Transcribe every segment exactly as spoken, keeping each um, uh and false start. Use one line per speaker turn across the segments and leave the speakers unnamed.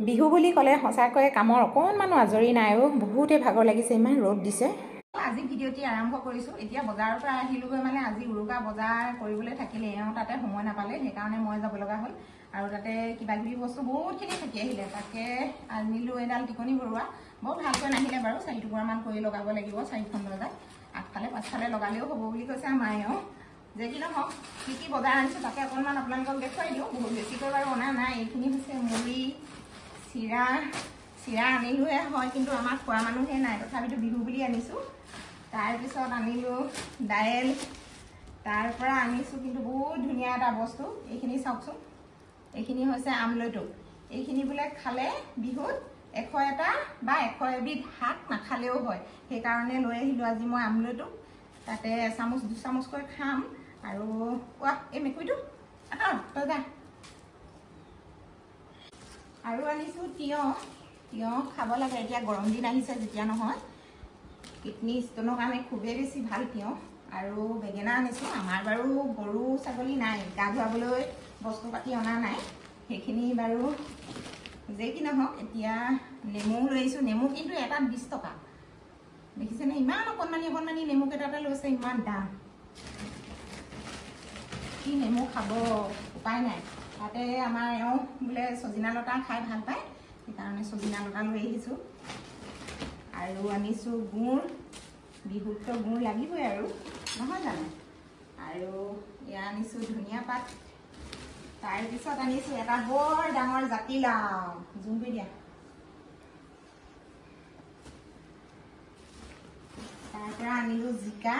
বিহু বুলি ক'লে সঁচাকৈ কামৰ অকণমানো আজৰি নাই অ', বহুতেই ভাগৰ লাগিছে, ইমান ৰ'দ দিছে। আজি ভিডিঅ'টি আৰম্ভ কৰিছোঁ। এতিয়া বজাৰৰ পৰা আহিলোগৈ, মানে আজি উৰুকা বজাৰ কৰিবলৈ থাকিলে, এওঁ তাতে সময় নাপালে, সেইকাৰণে মই যাব লগা হ'ল। আৰু তাতে কিবা কিবি বস্তু বহুতখিনি থাকি আহিলে, তাকে আনিলোঁ এডাল টিকনি বৰুৱা। বৰ ভালকৈ নাহিলে বাৰু, চাৰি টুকুৰামান কৰি লগাব লাগিব চাৰিখন দৰ্জাত, আগফালে পাছফালে লগালেও হ'ব বুলি কৈছে আমাৰ এওঁ। যে কি নহওক, কি কি বজাৰ আনিছোঁ তাকে অকণমান আপোনালোকক দেখুৱাই দিওঁ। বহুত বেছিকৈ বাৰু অনা নাই। এইখিনি হৈছে মুড়ি, চিৰা। চিৰা আনিলোহে হয়, কিন্তু আমাৰ খোৱা মানুহে নাই, তথাপিতো বিহু বুলি আনিছোঁ। তাৰপিছত আনিলোঁ দাইল, তাৰ পৰা আনিছোঁ কিন্তু বহুত ধুনীয়া এটা বস্তু, এইখিনি চাওকচোন। এইখিনি হৈছে আমলইটো। এইখিনি বোলে খালে বিহুত এশ এটা বা এশ এবিধ শাক নাখালেও হয়, সেইকাৰণে লৈ আহিলোঁ আজি মই আমলইটো। তাতে এচামুচ দুচামুচকৈ খাম। আৰু কোৱা এই মেকুৰীটো আঁতৰ তই যা। আৰু আনিছোঁ তিয়ঁহ। তিয়ঁহ খাব লাগে, এতিয়া গৰম দিন আহিছে যেতিয়া নহয়, কিডনী ষ্টনৰ কাৰণে খুবেই বেছি ভাল তিয়ঁহ। আৰু বেঙেনা আনিছোঁ। আমাৰ বাৰু গৰু ছাগলী নাই, গা ধুৱাবলৈ বস্তু পাতি অনা নাই, সেইখিনি বাৰু যে কি নহওক। এতিয়া নেমু লৈ আহিছোঁ। নেমু কিন্তু এটাত বিছ টকা, দেখিছেনে? ইমান অকণমানি অকণমানি নেমু কেইটাতে লৈছে, ইমান দাম। কি নেমু খাব, উপায় নাই। তাতে আমাৰ এওঁ বোলে চজিনা লতা খাই ভাল পায়, সেইকাৰণে চজিনা লতা লৈ আহিছোঁ। আৰু আনিছোঁ গুড়, বিহুততো গুড় লাগিবই আৰু, নহয় জানো? আৰু এয়া আনিছোঁ ধনিয়া পাত। তাৰপিছত আনিছোঁ এটা বৰ ডাঙৰ জাতিলাও, জুম কৰি দিয়া। তাৰ পৰা আনিলোঁ জিকা।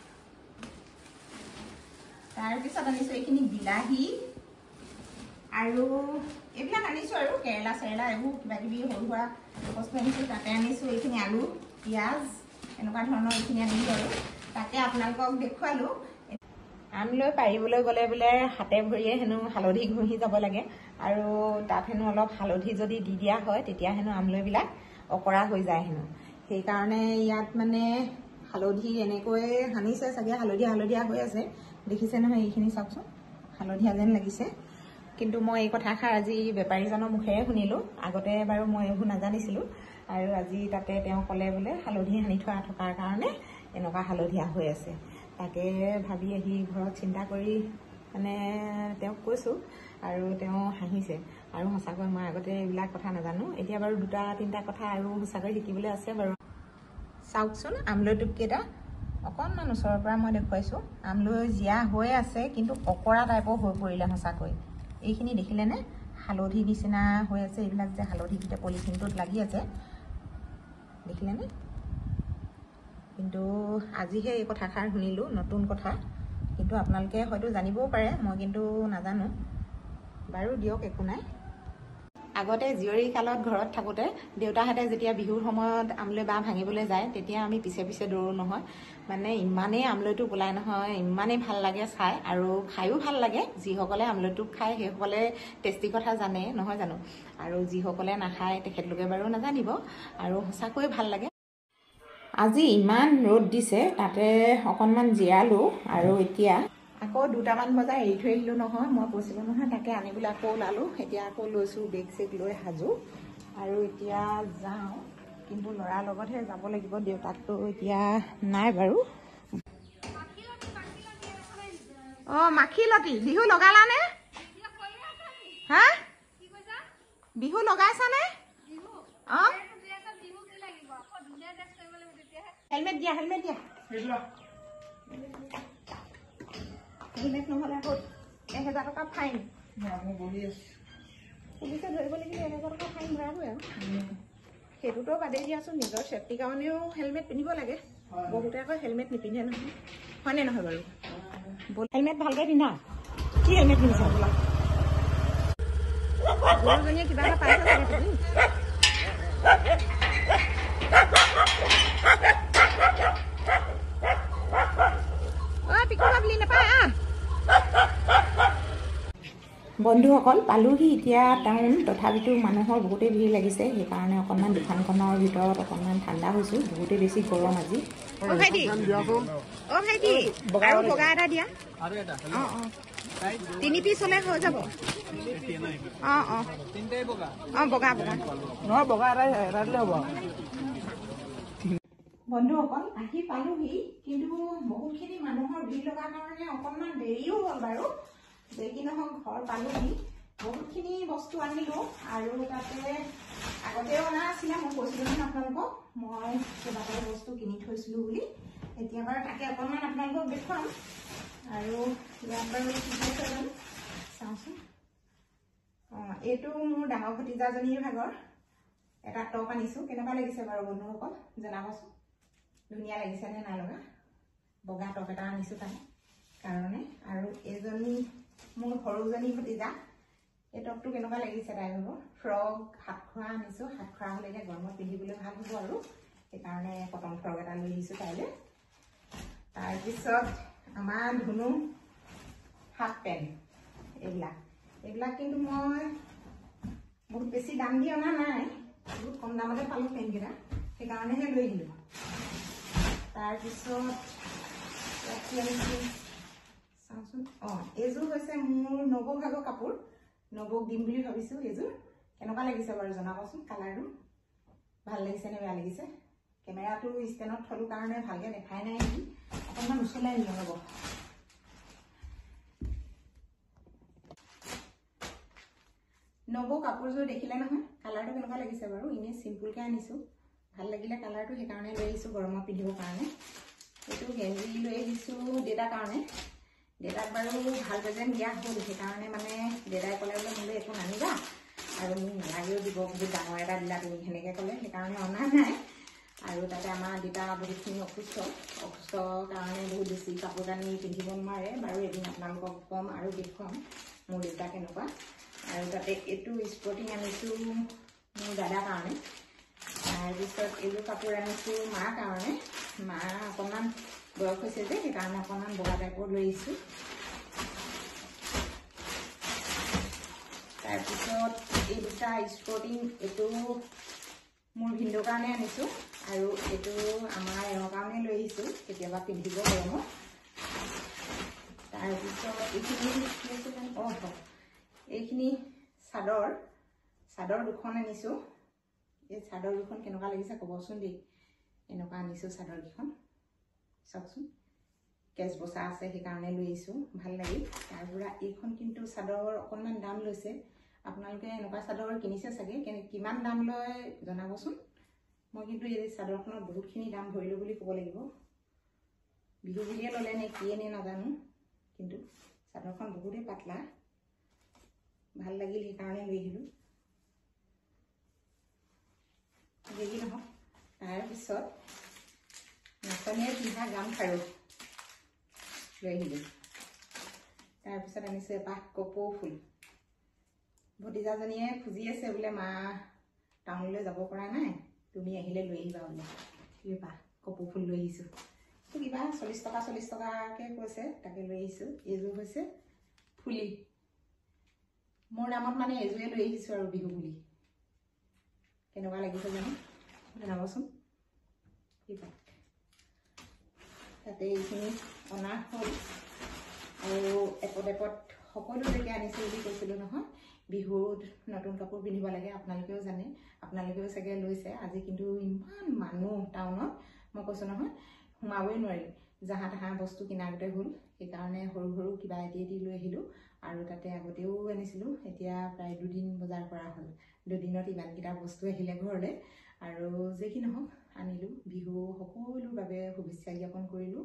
তাৰপিছত আনিছোঁ এইখিনি বিলাহী, আৰু এইবিলাক আনিছোঁ আৰু কেৰেলা চেৰেলা এইবোৰ কিবা কিবি সৰু সুৰা বস্তু আনিছোঁ। তাতে আনিছোঁ এইখিনি আলু, পিঁয়াজ, এনেকুৱা ধৰণৰ এইখিনি আনিলোঁ আৰু তাকে আপোনালোকক দেখুৱালোঁ। আমলৈ পাৰিবলৈ গ'লে বোলে হাতে ভৰিয়ে হেনো হালধি ঘঁহি যাব লাগে, আৰু তাত হেনো অলপ হালধি যদি দি দিয়া হয় তেতিয়া হেনো আমলৈবিলাক অকৰা হৈ যায় হেনো। সেইকাৰণে ইয়াত মানে হালধি এনেকৈ সানিছে চাগে, হালধীয়া হালধীয়া হৈ আছে, দেখিছে নহয়? এইখিনি চাওকচোন, হালধীয়া যেন লাগিছে। কিন্তু মই এই কথাষাৰ আজি বেপাৰীজনৰ মুখেৰে শুনিলোঁ, আগতে বাৰু মই এইবোৰ নাজানিছিলোঁ। আৰু আজি তাতে তেওঁ ক'লে বোলে হালধি সানি থোৱা থকাৰ কাৰণে এনেকুৱা হালধীয়া হৈ আছে। তাকে ভাবি আহি ঘৰত চিন্তা কৰি মানে তেওঁক কৈছোঁ, আৰু তেওঁ হাঁহিছে। আৰু সঁচাকৈ মই আগতে এইবিলাক কথা নাজানো, এতিয়া বাৰু দুটা তিনিটা কথা আৰু সঁচাকৈ শিকিবলৈ আছে বাৰু। চাওকচোন আমলৈ টোপকেইটা, অকণমান ওচৰৰ পৰা মই দেখুৱাইছোঁ। আমলৈ জীয়া হৈ আছে, কিন্তু অকৰা টাইপৰ হৈ পৰিলে সঁচাকৈ। এইখিনি দেখিলেনে? হালধি নিচিনা হৈ আছে, এইবিলাক যে হালধিকেইটা পলিথিনটোত লাগি আছে, দেখিলেনে? কিন্তু আজিহে এই কথাষাৰ শুনিলোঁ, নতুন কথা। কিন্তু আপোনালোকে হয়তো জানিবও পাৰে, মই কিন্তু নাজানো। বাৰু দিয়ক, একো নাই। আগতে জীয়ৰী কালত ঘৰত থাকোঁতে দেউতাহঁতে যেতিয়া বিহুৰ সময়ত আমলৈ বাঁহ ভাঙিবলৈ যায়, তেতিয়া আমি পিছে পিছে দৌৰোঁ নহয়। মানে ইমানেই আমলৈটো পলাই নহয়, ইমানেই ভাল লাগে চাই, আৰু খায়ো ভাল লাগে। যিসকলে আমলৈটো খায় সেইসকলে টেষ্টি কথা জানে, নহয় জানো? আৰু যিসকলে নাখায় তেখেতলোকে বাৰু নাজানিব, আৰু সঁচাকৈ ভাল লাগে। আজি ইমান ৰ'দ দিছে, তাতে অকণমান জিৰালোঁ, আৰু এতিয়া আকৌ দুটামান বজাত এৰি থৈ আহিলোঁ নহয়, মই কৈছিলোঁ নহয়, তাকে আনিবলৈ আকৌ ওলালোঁ। এতিয়া আকৌ লৈছোঁ বেগ চেগ লৈ সাজু, আৰু এতিয়া যাওঁ। কিন্তু ল'ৰাৰ লগতহে যাব লাগিব, দেউতাকতো এতিয়া নাই বাৰু। অঁ মাখিলতী, বিহু লগালানে? হা বিহু লগাইছানে? অঁ হেলমেট দিয়া, হেলমেট দিয়া। হেলমেট নহ'লে আকৌ এহেজাৰ টকা ফাইন। পুলিচে ধৰিব লাগিলে এহেজাৰ টকা ফাইন ভৰাবই আৰু। সেইটোতো বাদেই দিয়াচোন, নিজৰ চেফটিৰ কাৰণেও হেলমেট পিন্ধিব লাগে। বহুতে আকৌ হেলমেট নিপিন্ধে নহয়, হয়নে নহয় বাৰু? হেলমেট ভালকৈ পিন্ধা। কি হেলমেট পিন্ধিছা? গৰুজনীয়ে কিবা এটা পাইছে চাগে তুমি। অ পিকু বাবলি নাপায় আহ। বন্ধুসকল পালোহি এতিয়া টাউন, তথাপিতো মানুহৰ বহুতেই ভিৰ লাগিছে, সেইকাৰণে অকণমান দোকানখনৰ ভিতৰত অকণমান ঠাণ্ডা হৈছোঁ, বহুতেই বেছি গৰম আজি। অ' ভাইটি, অ' ভাইটি আৰু বগা এটা দিয়া। অঁ অঁ তিনি পিচ হ'লে হৈ যাব। অঁ অঁ অঁ বগা বগা নহয়, বগা এটা এটা দিলে হ'ব। বন্ধুসকল আহি পালোহি, কিন্তু বহুতখিনি মানুহৰ ভিৰ লগাৰ কাৰণে অকণমান দেৰিও হ'ল বাৰু। যে কি নহওক ঘৰ পালোহি, বহুতখিনি বস্তু আনিলোঁ আৰু তাতে আগতেও অনা আছিলে, মই কৈছিলোঁ নহয় আপোনালোকক মই কেইবাটাও বস্তু কিনি থৈছিলোঁ বুলি। এতিয়া বাৰু তাকে অকণমান আপোনালোকক দেখুৱাম আৰু ইয়াত বাৰু কি কৈছে জানো চাওঁচোন। অঁ এইটো মোৰ ডাঙৰ ভতিজাজনীৰ ভাগৰ এটা টপ আনিছোঁ, কেনেকুৱা লাগিছে বাৰু বন্ধুসকল জনাবচোন, ধুনীয়া লাগিছেনে নাই লগা? বগা টপ এটা আনিছোঁ তাই কাৰণে। আৰু এজনী মোৰ সৰুজনী ভতিজা, এই টপটো কেনেকুৱা লাগিছে তাই ভাগৰ? ফ্ৰক হাত খোৱা আনিছোঁ, হাত খোৱা হ'লে এতিয়া গৰমত পিন্ধিবলৈ ভাল হ'ব আৰু সেইকাৰণে কটন ফ্ৰক এটা লৈ আহিছোঁ তাইলৈ। তাৰপিছত আমাৰ ধুনু হাফ পেণ্ট, এইবিলাক এইবিলাক কিন্তু মই বহুত বেছি দাম দি অনা নাই, বহুত কম দামতে পালোঁ পেণ্টকেইটা, সেইকাৰণেহে লৈ আহিলোঁ। তাৰপিছত কি আনিছোঁ চাওঁচোন। অঁ এইযোৰ হৈছে মোৰ নবৌ ভাগৰ কাপোৰ, নবৌক দিম বুলি ভাবিছোঁ। এইযোৰ কেনেকুৱা লাগিছে বাৰু জনাবচোন, কালাৰটো ভাল লাগিছে নে বেয়া লাগিছে? কেমেৰাটো ষ্টেণ্ডত থলোঁ কাৰণে ভালকৈ দেখাই নাই নেকি, অকণমান ওচৰলৈ আনি ল'ব। নবৌ কাপোৰযোৰ দেখিলে নহয়, কালাৰটো কেনেকুৱা লাগিছে বাৰু? এনেই চিম্পুলকৈ আনিছোঁ, ভাল লাগিলে কালাৰটো, সেইকাৰণে লৈ আহিছোঁ গৰমত পিন্ধিবৰ কাৰণে। এইটো গেঞ্জি লৈ আহিছোঁ দেউতাৰ কাৰণে, দেউতাক বাৰু ভাল প্ৰেজেণ্ট দিয়া হ'ল, সেইকাৰণে মানে দেউতাই ক'লে বোলে মোলৈ একো নানিবা আৰু মোক নালাগেও দিব, বহুত ডাঙৰ এটা দিলা তুমি, সেনেকৈ ক'লে, সেইকাৰণে অনা নাই। আৰু তাতে আমাৰ দেউতা বহুতখিনি অসুস্থ, অসুস্থৰ কাৰণে বহুত বেছি কাপোৰ কানি পিন্ধিব নোৱাৰে বাৰু। এদিন আপোনালোকক ক'ম আৰু দেখুৱাম মোৰ দেউতা কেনেকুৱা। আৰু তাতে এইটো স্পৰ্টিং আনিছোঁ মোৰ দাদাৰ কাৰণে। তাৰপিছত এইযোৰ কাপোৰ আনিছোঁ মাৰ কাৰণে, মা অকণমান বয়স হৈছে যে সেইকাৰণে অকণমান বগা টাইপৰ লৈ আহিছোঁ। তাৰপিছত এই দুটা স্পৰ্টিং, এইটো মোৰ ভিনদেউৰ কাৰণে আনিছোঁ আৰু এইটো আমাৰ এওঁৰ কাৰণে লৈ আহিছোঁ, কেতিয়াবা পিন্ধিব গৰমত। তাৰপিছত এইখিনি অঁ এইখিনি চাদৰ, চাদৰ দুখন আনিছোঁ। এই চাদৰ দুখন কেনেকুৱা লাগিছে ক'বচোন দেই, এনেকুৱা আনিছোঁ চাদৰকেইখন, চাওকচোন কেচ বচা আছে সেইকাৰণে লৈ আহিছোঁ, ভাল লাগিল। তাৰপৰা এইখন কিন্তু চাদৰ অকণমান দাম লৈছে, আপোনালোকে এনেকুৱা চাদৰ কিনিছে চাগে, কেনে কিমান দাম লয় জনাবচোন। মই কিন্তু এই চাদৰখনত বহুতখিনি দাম ভৰিলোঁ বুলি ক'ব লাগিব, বিহু বুলিয়ে ল'লে নে কিয়ে নে নাজানো, কিন্তু চাদৰখন বহুতেই পাতলা, ভাল লাগিল সেইকাৰণে লৈ আহিলোঁ। দেখি নহওক। তাৰপিছত নাচনীয়ে পিন্ধা গামখাৰু লৈ আহিলোঁ। তাৰপিছত আনিছোঁ এপাহ কপৌ ফুল, ভতিজাজনীয়ে খুজি আছে বোলে মা টাউনলৈ যাব পৰা নাই, তুমি আহিলে লৈ আহিবা বোলে। এপাহ কপৌ ফুল লৈ আহিছোঁ, কিবা চল্লিছ টকা চল্লিছ টকাকৈ কৈছে, তাকে লৈ আহিছোঁ। এইযোৰ হৈছে ফুলি, মোৰ নামত মানে এইযোৰে লৈ আহিছোঁ আৰু বিহু বুলি। কেনেকুৱা লাগিছে জানো জনাবচোন। তাতে এইখিনি অনা হ'ল আৰু এপদ এপদ সকলো জেগা আনিছোঁ বুলি কৈছিলোঁ নহয়, বিহুত নতুন কাপোৰ পিন্ধিব লাগে, আপোনালোকেও জানে, আপোনালোকেও চাগে লৈছে। আজি কিন্তু ইমান মানুহ টাউনত, মই কৈছোঁ নহয় সোমাবই নোৱাৰি, জাহা তাহা বস্তু কিনাগতে হ'ল, সেইকাৰণে সৰু সৰু কিবা এটি এটি লৈ আহিলোঁ। আৰু তাতে আগতেও আনিছিলোঁ, এতিয়া প্ৰায় দুদিন বজাৰ কৰা হ'ল, দুদিনত ইমানকেইটা বস্তু আহিলে ঘৰলৈ। আৰু যে কি নহওক আনিলোঁ, বিহু সকলোৰ বাবে শুভেচ্ছা জ্ঞাপন কৰিলোঁ।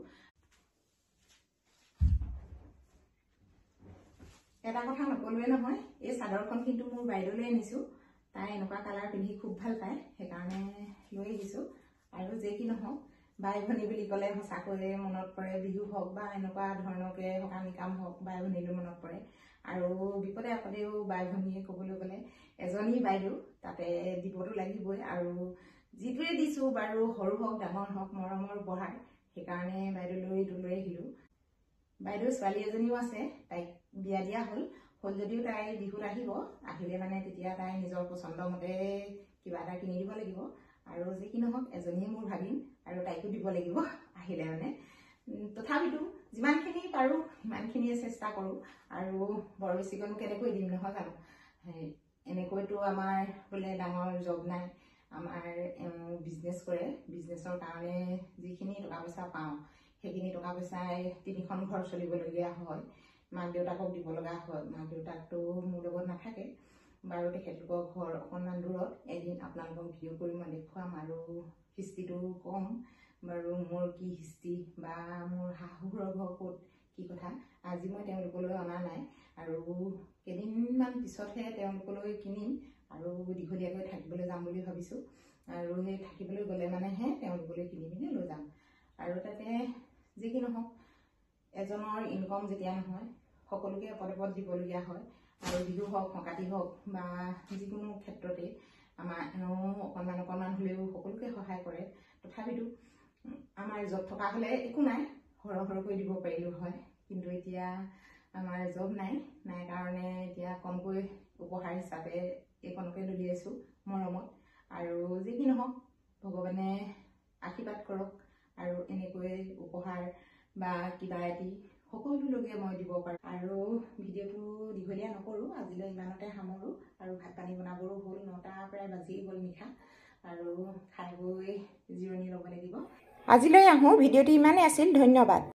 এটা কথা নকলোৱে নহয়, এই চাদৰখন কিন্তু মোৰ বাইদেউলৈ আনিছোঁ, তাই এনেকুৱা কালাৰ পিন্ধি খুব ভাল পায়, সেইকাৰণে লৈ আহিছোঁ। আৰু যে কি নহওক বাই ভনী বুলি ক'লে সঁচাকৈয়ে মনত পৰে, বিহু হওক বা এনেকুৱা ধৰণকে সকাম নিকাম হওক বাই ভনীলৈ মনত পৰে। আৰু বিপদে আপদেও বাই ভনীয়ে ক'বলৈ গ'লে এজনী বাইদেউ, তাতে দিবতো লাগিবই। আৰু যিটোৱে দিছোঁ বাৰু সৰু হওক ডাঙৰ হওক মৰমৰ উপহাৰ, সেইকাৰণে বাইদেউলৈ এইটো লৈ আহিলোঁ। বাইদেউ ছোৱালী এজনীও আছে, তাইক বিয়া দিয়া হ'ল, হ'ল যদিও তাই বিহুত আহিব, আহিলে মানে তেতিয়া তাই নিজৰ পচন্দ মতে কিবা এটা কিনি দিব লাগিব। আৰু যি কি নহওক এজনীয়ে মোৰ ভাগিন আৰু তাইকো দিব লাগিব আহিলে মানে। তথাপিতো যিমানখিনি পাৰোঁ সিমানখিনিয়ে চেষ্টা কৰোঁ। আৰু বৰ বেছিকৈনো কেনেকৈ দিম নহয় জানো। এনেকৈতো আমাৰ বোলে ডাঙৰ জব নাই, আমাৰ বিজনেছ কৰে, বিজনেছৰ কাৰণে যিখিনি টকা পইচা পাওঁ সেইখিনি টকা পইচাই তিনিখন ঘৰ চলিবলগীয়া হয়, মাক দেউতাকক দিব লগা হয়। মাক দেউতাকটো মোৰ লগত নাথাকে বাৰু, তেখেতলোকৰ ঘৰ অকণমান দূৰত। এদিন আপোনালোকক ভিডিঅ' কৰি মই দেখুৱাম আৰু হিষ্ট্ৰীটো ক'ম বাৰু, মোৰ কি হিষ্ট্ৰী বা মোৰ শাহুৰৰ ঘৰ ক'ত কি কথা। আজি মই তেওঁলোকলৈ অনা নাই আৰু কেইদিনমান পিছতহে তেওঁলোকলৈ কিনিম আৰু দীঘলীয়াকৈ থাকিবলৈ যাম বুলি ভাবিছোঁ। আৰু সেই থাকিবলৈ গ'লে মানেহে তেওঁলোকলৈ কিনি পিনি লৈ যাম। আৰু তাতে যি কি নহওক এজনৰ ইনকম যেতিয়া নহয়, সকলোকে পদে পদ দিবলগীয়া হয়। আৰু বিহু হওক সংক্ৰান্তি হওক বা যিকোনো ক্ষেত্ৰতে আমাৰ এনেও অকণমান অকণমান হ'লেও সকলোকে সহায় কৰে। তথাপিতো আমাৰ জব থকা হ'লে একো নাই, সৰহ সৰহকৈ দিব পাৰিলোঁ হয়। কিন্তু এতিয়া আমাৰ জব নাই নাই কাৰণে এতিয়া কমকৈ উপহাৰ হিচাপে এইকণকে দলিয়াইছোঁ মৰমত। আৰু যি কি নহওক ভগৱানে আশীৰ্বাদ কৰক আৰু এনেকৈ উপহাৰ বা কিবা এটি সকলোলৈকে মই দিব পাৰোঁ। আৰু ভিডিঅ'টো দীঘলীয়া নকৰোঁ, আজিলৈ ইমানতে সামৰোঁ। আৰু ভাত পানী বনাবৰো হ'ল, নটা প্ৰায় বাজিয়ে গ'ল নিশা। আৰু খাই বৈ জিৰণি ল'ব লাগিব। আজিলৈ আহোঁ, ভিডিঅ'টো ইমানেই আছিল। ধন্যবাদ।